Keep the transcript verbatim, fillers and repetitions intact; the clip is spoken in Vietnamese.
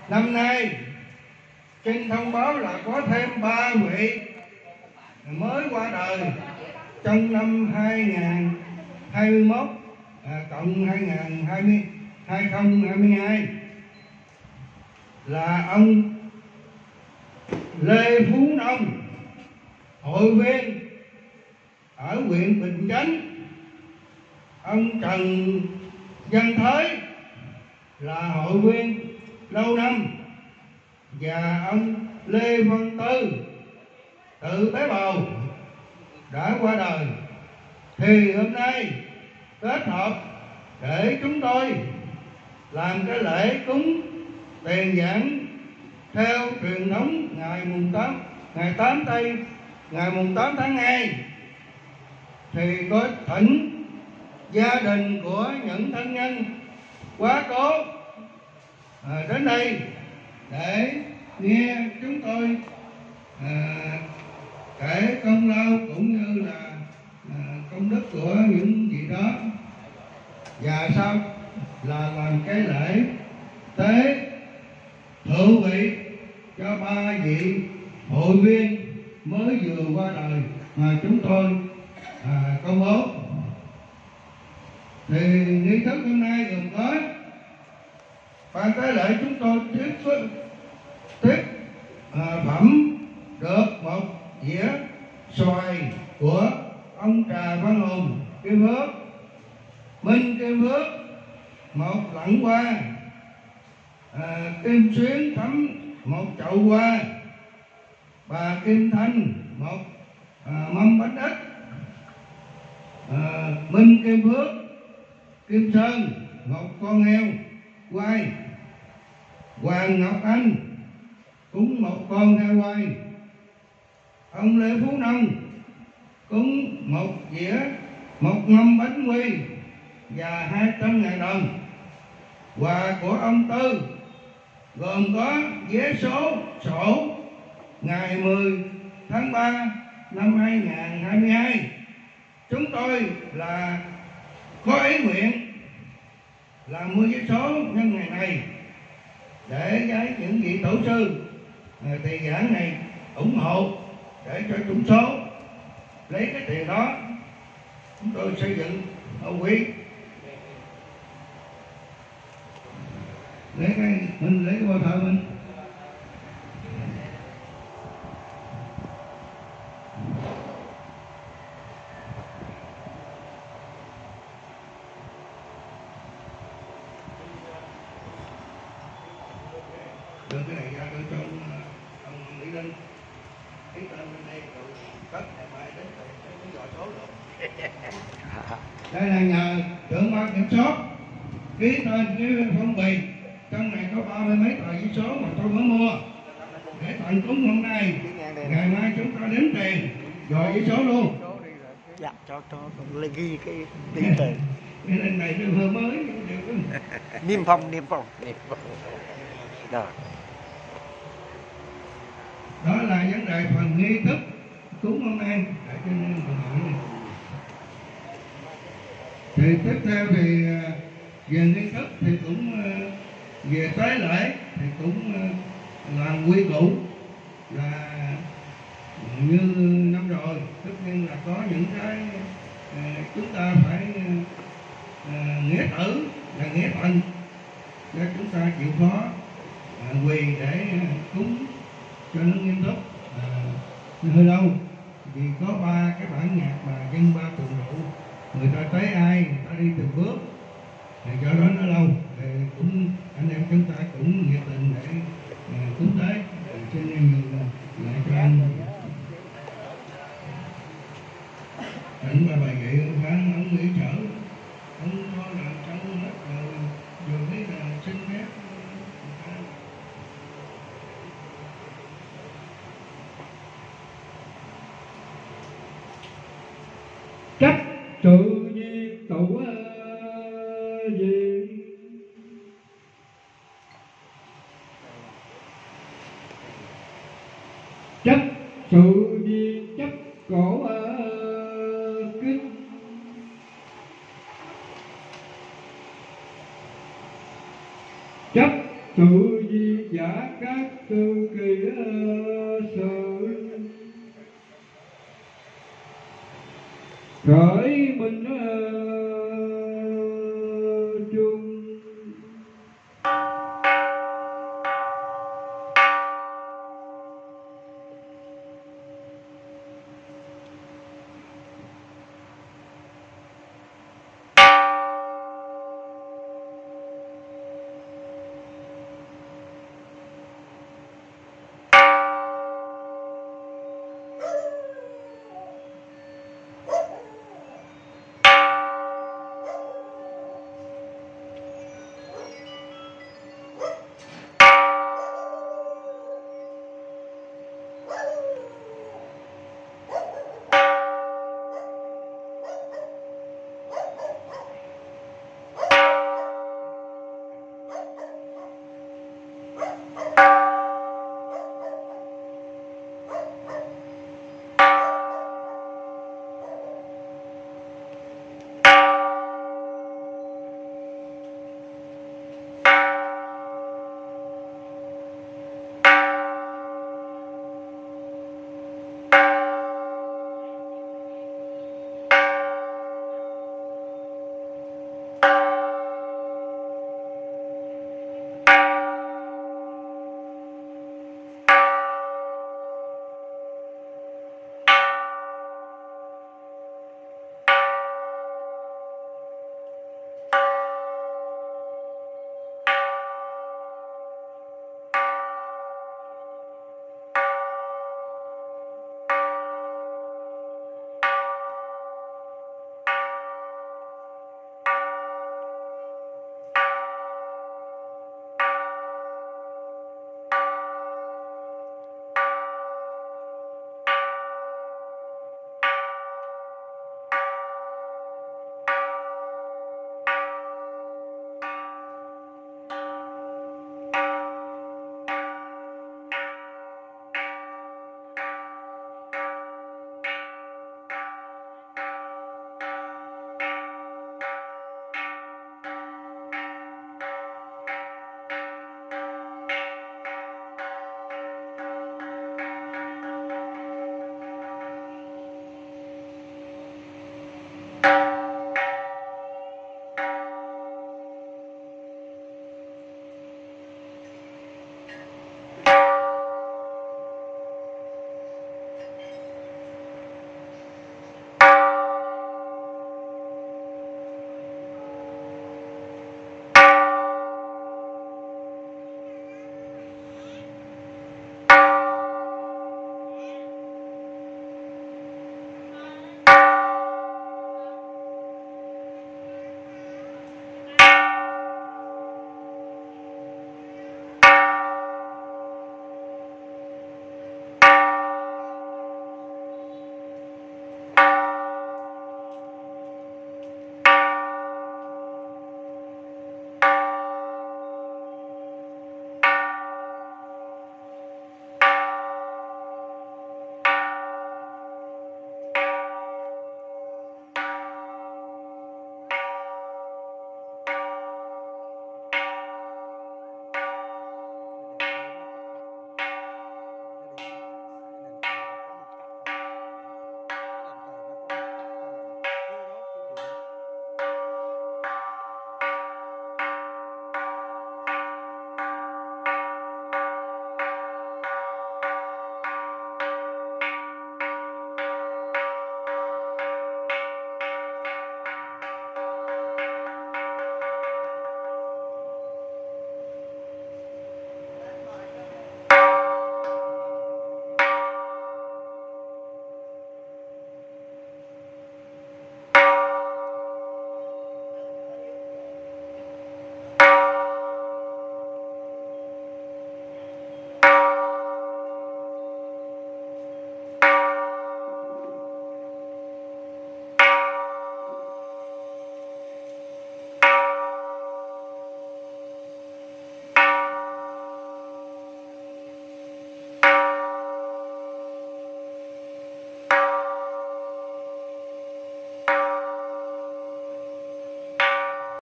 Năm nay xin thông báo là có thêm ba vị mới qua đời trong năm hai nghìn không trăm hai mươi mốt à, cộng hai nghìn không trăm hai mươi hai không hai hai là ông Lê Phú Nông, hội viên ở huyện Bình Chánh, ông Trần Văn Thới là hội viên lâu năm, và ông Lê Văn Tư tự tế bào đã qua đời. Thì hôm nay kết hợp để chúng tôi làm cái lễ cúng tiền giảng theo truyền thống ngày mùng tám ngày tám tây ngày mùng tám tháng hai, thì có thỉnh gia đình của những thân nhân quá cố à, đến đây để nghe chúng tôi à, kể công lao cũng như là à, công đức của những vị đó, và sau là làm cái lễ tế thượng vị cho ba vị hội viên mới vừa qua đời mà chúng tôi à, công bố. Thì nghi thức hôm nay gồm có ban tế lễ chúng tôi tiếp tiếp à, phẩm được một dĩa xoài của ông Trà Văn Hùng Kim Phước, Minh Kim Phước một lẵng hoa, à, Kim Xuyến thấm một chậu hoa, bà Kim Thanh một à, mâm bánh đất, à, Minh Kim Phước, Kim Sơn một con heo quay, Hoàng Ngọc Anh cúng một con heo quay, ông Lê Phú Nông cúng một dĩa một mâm bánh quy và hai trăm ngàn đồng. Quà của ông Tư gồm có vé số sổ ngày mười tháng ba năm hai nghìn không trăm hai mươi hai. Chúng tôi là có ý nguyện là mua vé số nhân ngày này để với những vị tổ sư tiền giảng này ủng hộ để cho trúng số, lấy cái tiền đó chúng tôi xây dựng hậu quý. Lấy cái mình lấy cái bao thờ mình đưa cái này ra đưa cho ông, ông Mỹ Linh ký tên bên đây rồi cất ngày mai đến cái dò số được. Đây là nhờ trưởng ban kiểm soát ký tên cái phong bì, trong này có ba mươi mấy tờ giấy số mà tôi mới mua để tận cúng hôm nay, ngày mai chúng ta đến tiền rồi giấy số luôn. Dạ cho cho lên ghi cái tí tiền. Cái này này nó hơi mới niêm phong niêm phong niêm phong rồi. Đó là vấn đề phần nghi thức cúng hôm nay để cho nên mình hỏi này. Thì tiếp theo thì về nghi thức thì cũng về tế lễ thì cũng làm quy củ là như năm rồi, tất nhiên là có những cái chúng ta phải nghĩa tử là nghĩa thần để chúng ta chịu khó quỳ để cúng cho nó nghiêm túc. À, hơi lâu vì có ba cái bản nhạc mà dân ba tuần rượu, người ta tới ai người ta đi từng bước, thì do đó nó lâu thì cũng anh em chúng ta cũng nhiệt tình để à, cúng tế. Cho nên lại cho anh anh ba bài vậy phán ông nghĩ chở ông cho làm xong hết rồi rồi mới là xin phép. Trách sự việc tụ gì trách sự việc chấp cổ kính trách sự di giả các tư kỳ sự khởi minh